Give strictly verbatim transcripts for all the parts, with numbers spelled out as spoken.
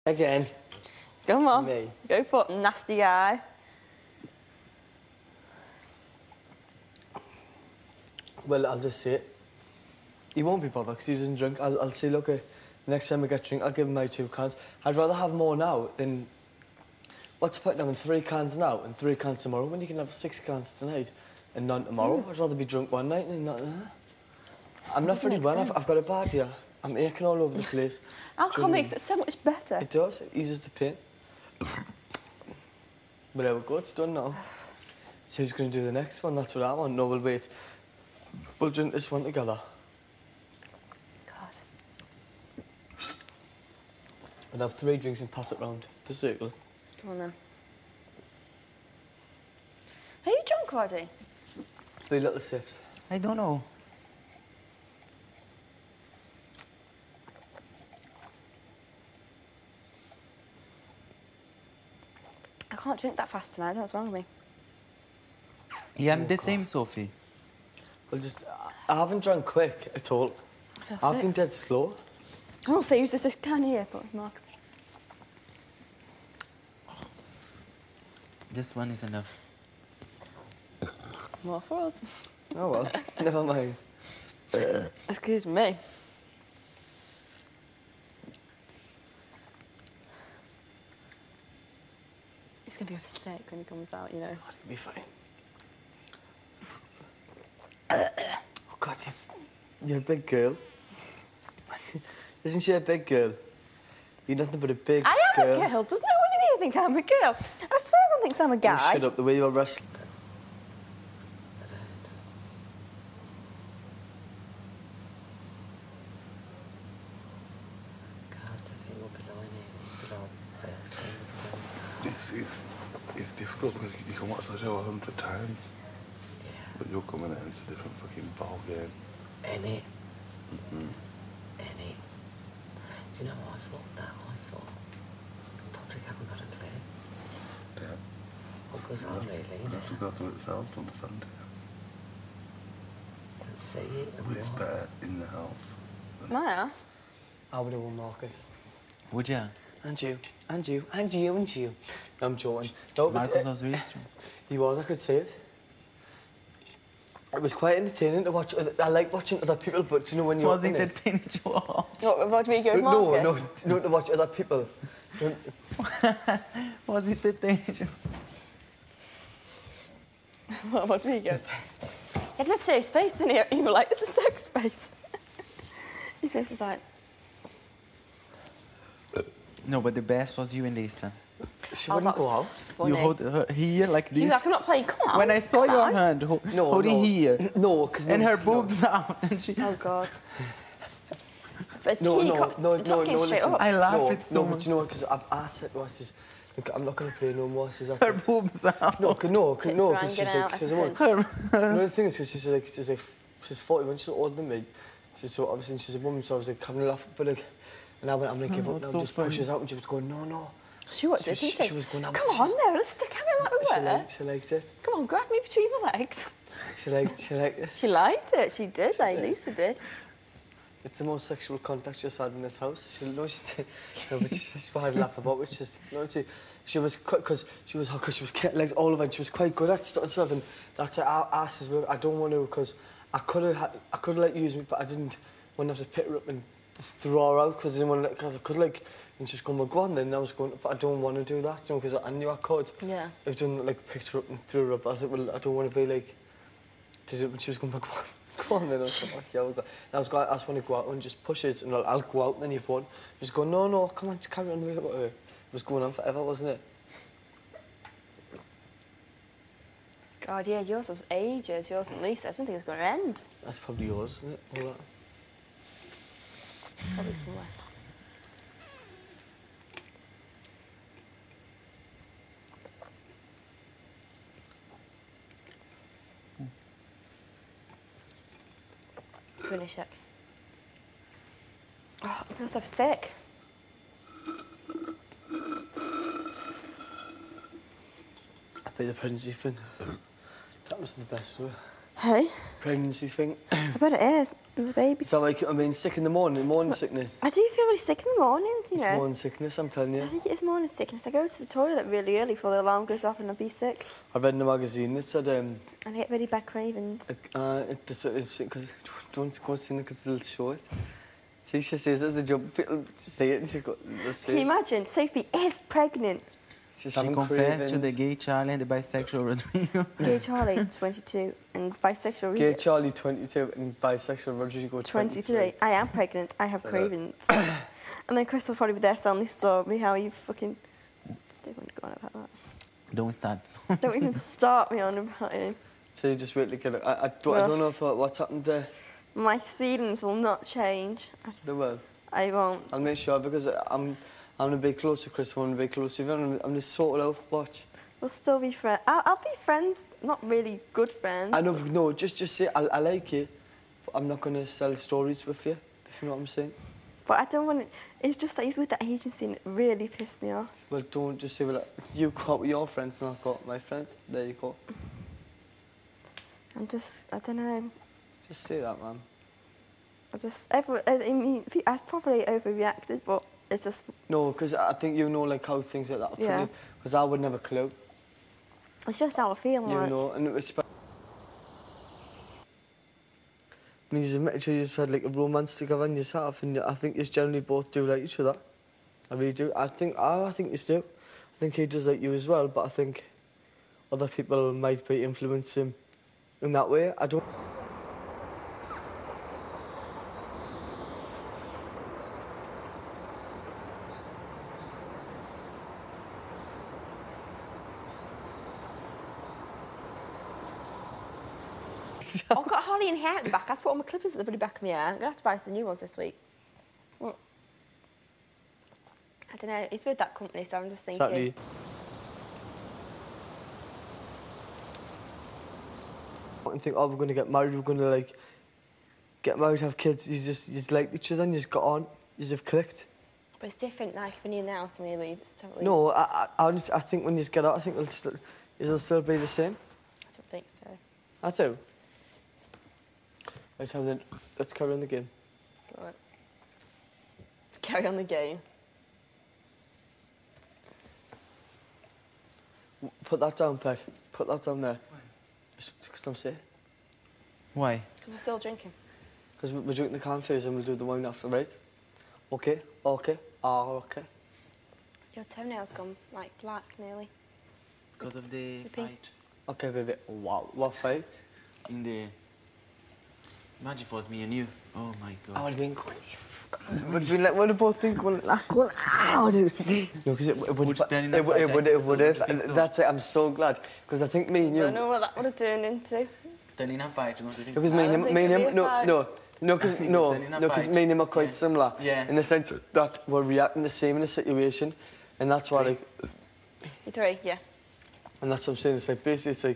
Again. Come on. Me. Go for it, nasty guy. Well, I'll just say it. He won't be bothered because he doesn't drink. I'll, I'll say, look, uh, next time I get drink, I'll give him my two cans. I'd rather have more now than... What's the point now in three cans now and three cans tomorrow when you can have six cans tonight and none tomorrow? Mm. I'd rather be drunk one night and not... Uh, I'm not very well. I've, I've got a bad here. I'm aching all over the place. Alcohol makes it so much better. It does. It eases the pain. But there we go. It's done now. So who's going to do the next one? That's what I want. No, we'll wait. We'll drink this one together. God. We'll have three drinks and pass it round the circle. Come on, then. Are you drunk already? Three little sips. I don't know. I can't drink that fast tonight. What's wrong with me? Yeah, I'm Oh, the God. same, Sophie. Well, just... I haven't drunk quick at all. That's I've it. been dead slow. I'll say use this can here, but it's Mark. This one is enough. More for us. Oh, well. Never mind. Excuse me. He's going to go sick when he comes out, you know. It's gonna be fine. Oh, God, you, you're a big girl. Isn't she a big girl? You're nothing but a big I am girl. a girl. Does no one in here think I'm a girl? I swear everyone thinks I'm a You guy. shut up, the way you're wrestling. It's, it's, it's difficult because you can watch the show a hundred times. Yeah. But you're coming in, it's a different fucking ball game. Any. Mm-hmm. Any. Do you know what I thought that? I thought the public haven't got a clue. Yeah. What goes on really? You have to go through it themselves to understand it. And see it and But it's what. better in the house. My ass. I would have won Marcus. Would ya? And you, and you, and you, and you. No, I'm joking. No, it was, Marcus uh, was really strong. He was, I could see it. It was quite entertaining to watch. Other, I like watching other people, but you know when you're Was in it it... entertaining to watch? What, about me going No, Marcus? no, no, to watch other people. Was it entertaining? What about me going? It's a safe space in here. You were like, it's a sex space. His face was like... No, but the best was you and Lisa. She Oh, wouldn't that go was out. funny. You hold her here like He was this. like, I'm not playing, come on. When I saw come your on. hand ho No, holding no. here, No, because... and no, her no. boobs out, and she... Oh, God. But No, he no, got no, to no, talking no, straight listen. up. I laugh no, it so No, much. but you know what, because I, I said to her, I says, look, I'm not going to play no more. I says, that's Her it. boobs out. No, cause, no, cause, Tits no, were because she's hanging like, out, she's a everything. woman. Her... No, the thing is, because she's like, she's like, she's forty-one, she's older than me. She's so, obviously, she's a woman, so I was like, having a laugh, but like, and I went, I'm like, give Oh, up now, so just funny. pushes out, and she was going, no, no. She was, She was- didn't she? she was going, Come "I'm- on, there, let's stick carry on like we She were. liked, she liked it. Come on, grab me between the legs. She liked, she liked it. She liked it, she did, She like did. Lisa did. It's the most sexual contact she's had in this house. She, no, she did. No, but she, she had a laugh about it. She's, no, she, she was, because she was, because she was getting legs all over, and she was quite good at stuff and stuff. And that's it. I asked her, I don't want to, because I could have, had, I could have let you use me, but I didn't want to have to pick her up and throw her out because I didn't want to, because I could like, and she was going, well, go on then. And I was going, but I don't want to do that, you know, because I knew I could. Yeah. I've done like picked her up and threw her up. I said, well, I don't want to be like, did it, when she was going, well, go on. Go on then, I was like, oh, yeah, we'll go. And I was going, I just want to go out and just push it, and I'll, I'll go out, and then you've won. Just go, no, no, come on, just carry on with it. It was going on forever, wasn't it? God, yeah, yours was ages. Yours and Lisa, I didn't think it was going to end. That's probably yours, isn't it? All that. Probably somewhere. Finish it. Oh, I feel so sick. I played the pregnancy thing. That was the best way. Hey, Pregnancy thing. I bet it is. The baby. So like, I mean, sick in the morning, morning sickness. I do feel really sick in the mornings, you It's know. morning sickness, I'm telling I you. think it is morning sickness. I go to the toilet really early before the alarm goes off and I'll be sick. I read in the magazine, it said, um, And I get really bad cravings. like, uh, it, it's, it's, because, don't go see it because it'll show it. See, she says it's a job, people say it and she go, let's Can you see. imagine? Sophie is pregnant. She's She having confessed to the cravings. gay Charlie and the bisexual Rodrigo. Gay Charlie, twenty-two, and bisexual Gay Rita, Charlie, twenty-two, and bisexual Rodrigo, twenty-three. twenty-three. I am pregnant. I have cravings. And then Chris will probably be there telling this story how you fucking... Don't want to go on about that. Don't start. Don't even start me on about him. So you just wait to get it. I, I, don't, I Well. don't know if, uh, what's happened there. My feelings will not change. I, just, They will. I won't. I'll make sure because I'm, I'm gonna be close to Chris. I'm gonna be close to you. I'm, I'm just sort it out. Watch. We'll still be friends. I'll, I'll be friends, not really good friends. I know, no, just just say I, I like you, but I'm not gonna sell stories with you. If you know what I'm saying. But I don't want it. It's just that he's with the agency and it really pissed me off. Well, don't just say well, like, you got with your friends and I've got my friends. There you go. I'm just, I don't know. Just say that, man. I just, everyone, I I mean, I probably overreacted, but it's just, No, because I think you know like how things like that. Yeah. Because I would never clue. it's just how I feel. You like. know, and it's. And you met each other, you've had like a romance together and yourself, and I think you generally both do like each other. I really do. I think I, I think you do. I think he does like you as well, but I think other people might be influencing him in that way. I don't. I've got Holly in hair at the back. I put all my clippers at the bloody back of my hair. I'm going to have to buy some new ones this week. Well, I don't know. It's with that company, so I'm just thinking. Exactly. And think, oh, we're going to get married, we're going to like get married, have kids. You just, you just like each other and you just got on, you just have clicked. But it's different, like, when you're in the house and when you leave. It's totally... No, I, I, I, honestly, I think when you get out, I think it'll still, it'll still be the same. I don't think so. I do. Right, so then, let's carry on the game. Right. Let's carry on the game. Put that down, Pet. Put that down there. Just because I'm sick. Why? Because we're still drinking. Because we're drinking the can first and we'll do the wine after, right? Okay, okay, ah, okay. Your toenail's gone, like, black, nearly. Because of the The pink. fight Okay, baby. Wow, what fight? in the. Imagine if it was me and you. Oh my god. I would have been going, would we like, would have both been going, like, going, ah, would have- No, because it, it would Would have, stand in it, that would- it fight, would, I it think would so, have, I think and so. that's it, I'm so glad, because I think me and I you, don't know what that would have turned into. Turning a fight, you know, do you think because so? me I and don't him, think me and it'll him, be a no, fight. no, no, because, think no, then in a no, because fight. me and him are quite Yeah. similar, Yeah. in the sense that we're reacting the same in a situation, and that's why, like, You three, yeah. and that's what I'm saying, it's like, basically, it's like,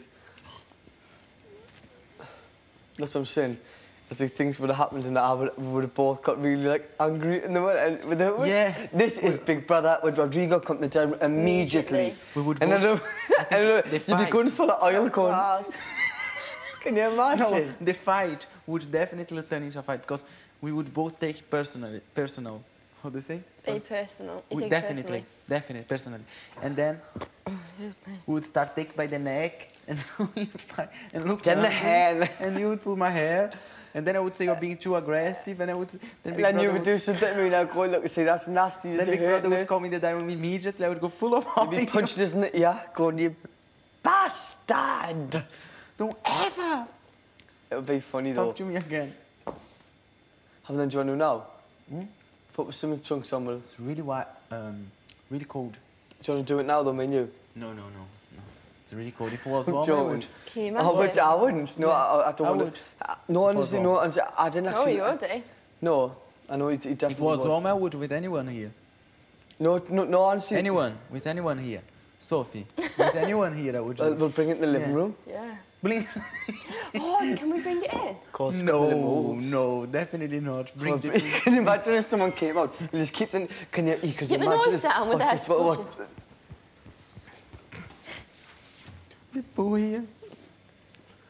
that's what I'm saying. It's like things would have happened and I would, we would have both got really like angry and, and with it. Yeah. This is Big Brother with Rodrigo come to town immediately. Immediately. We would And I both- don't, I don't know, they you'd be fight. going full of oil going. Claws. Can you imagine? No, the fight would definitely turn into a fight because we would both take personally, personal. How do you say? It's personal. You We take it definitely, personally. definitely, personally. And then we would start take by the neck and we would start- and look Get in the angry, hair. and you would pull my hair, and then I would say you're being too aggressive, and I would. Then And Big then you Brother would do something to me and I'd go, look, see, that's nasty. Then you're Big Brother hurting would us. call me the diamond immediately. I would go full of You'd be oil. punched, isn't it? Yeah, going, you bastard. Don't ever It would be funny though. talk to me again. And then do you want to know now? Hmm? Put some in the trunk somewhere. It's really white, um, really cold. Do you want to do it now though, me and you? No, no, no, no. It's really cold. If it was I'm warm, I joking. would. Can you I, imagine? would, I wouldn't. No, I, I don't I want would. to. No, honestly, no. Honestly, I didn't Oh, actually. you would, eh? No, I know he, he If definitely it was was. warm, I would with anyone here. No, no, no, honestly. Anyone, with anyone here. Sophie, with anyone here, I would. Well, we'll bring it in the living Yeah. room. Yeah. Bling. Oh, can we bring it in? Of course, couple of No, moves. no, definitely not. Bring Oh, the. can you imagine if someone came out and just keep them? Can you? Can you Get the imagine? noise this? down with What's that this? What, what? the poo here.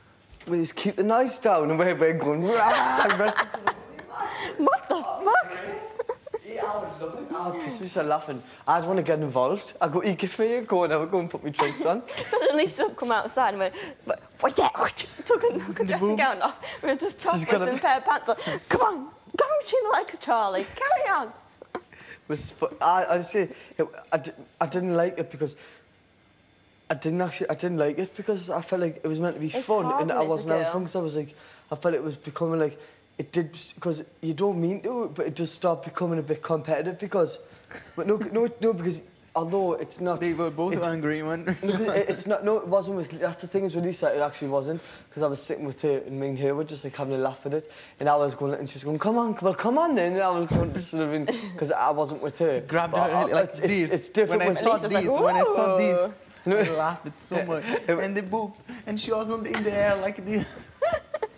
we just keep the noise down and we're, we're going, rah, and the rest of the- What the fuck? Yeah, I would love it. I would piss myself laughing. I'd want to get involved. I'd go, you give me a go and I would go and put my drinks on. But at least they'll come outside and went, "What- what that? Took a, took a dressing gown off. We were just topless gotta- and a pair of pants on. Come on, go between the legs, Charlie. Carry on. Was fu- I honestly, it, I, di- I didn't like it because I didn't actually, I didn't like it because I felt like it was meant to be It's fun hard and when I it's a wasn't having girl. fun. So I was like, I felt it was becoming like, it did because you don't mean to, but it just started becoming a bit competitive because, but no, no, no, because although it's not. They were both it- angry, man. it- It's not. No, it wasn't with. That's the thing is with Lisa. It actually wasn't because I was sitting with her and me and her were just like having a laugh with it, and I was going and she was going, "Come on, well, come on then." And I was going to sort of because I wasn't with her. Grabbed But her I- like it's, this. It's, it's different when I with saw Lisa's this, like, when I saw "Whoa." this, I laughed it so much. And the boobs, and she was on the, in the air like this.